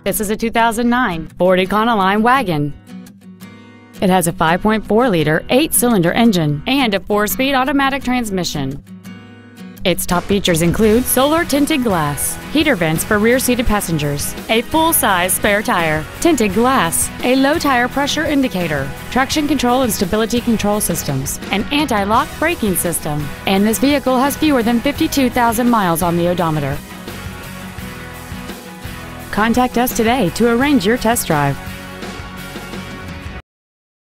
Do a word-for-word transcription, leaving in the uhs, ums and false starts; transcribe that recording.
This is a two thousand nine Ford Econoline Wagon. It has a five point four liter eight-cylinder engine and a four-speed automatic transmission. Its top features include solar tinted glass, heater vents for rear-seated passengers, a full-size spare tire, tinted glass, a low tire pressure indicator, traction control and stability control systems, an anti-lock braking system, and this vehicle has fewer than fifty-two thousand miles on the odometer. Contact us today to arrange your test drive.